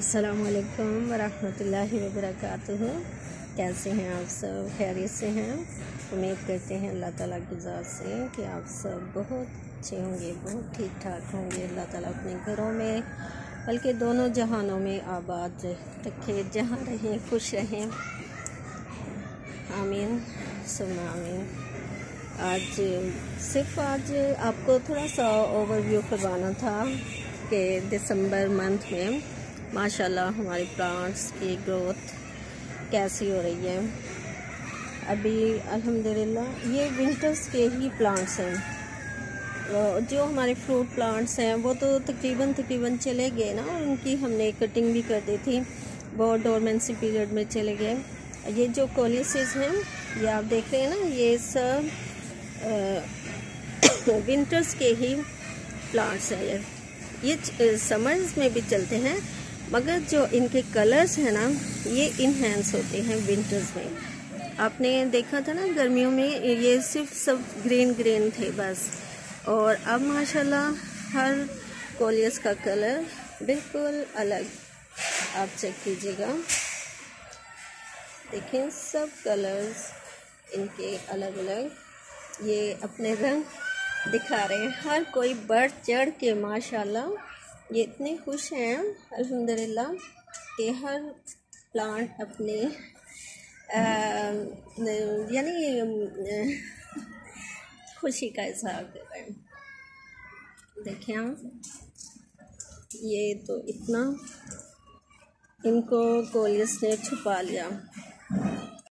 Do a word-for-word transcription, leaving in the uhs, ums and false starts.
अस्सलामुअलैकुम वरहमतुल्लाहि वबरकातुहू। कैसे हैं आप सब? खैरियत से हैं? उम्मीद करते हैं अल्लाह ताला की ज़ात से कि आप सब बहुत अच्छे होंगे, बहुत ठीक ठाक होंगे। अल्लाह ताला अपने घरों में बल्कि दोनों जहानों में आबाद रखे, जहाँ रहें खुश रहें। आमीन सुम्मा आमीन। आज सिर्फ आज आपको थोड़ा सा ओवरव्यू करवाना था कि दिसंबर मंथ में माशाल्लाह हमारे प्लांट्स की ग्रोथ कैसी हो रही है। अभी अल्हम्दुलिल्लाह ये विंटर्स के ही प्लांट्स हैं। जो हमारे फ्रूट प्लांट्स हैं वो तो तकरीबन तकरीबन चले गए ना, उनकी हमने कटिंग भी कर दी थी, वो डोरमेंसी पीरियड में चले गए। ये जो कोलियसेस हैं ये आप देख रहे हैं ना, ये सब विंटर्स के ही प्लांट्स हैं। ये समर्स में भी चलते हैं मगर जो इनके कलर्स हैं ना ये इनहेंस होते हैं विंटर्स में। आपने देखा था ना गर्मियों में ये सिर्फ सब ग्रीन ग्रीन थे बस, और अब माशाल्लाह हर कोलियस का कलर बिल्कुल अलग। आप चेक कीजिएगा, देखें सब कलर्स इनके अलग अलग ये अपने रंग दिखा रहे हैं। हर कोई बढ़ चढ़ के माशाल्लाह ये इतने खुश हैं अल्हम्दुलिल्लाह कि हर प्लांट अपने यानी खुशी का इजहार कर रहे हैं। देखें आप, ये तो इतना इनको कोलियस ने छुपा लिया।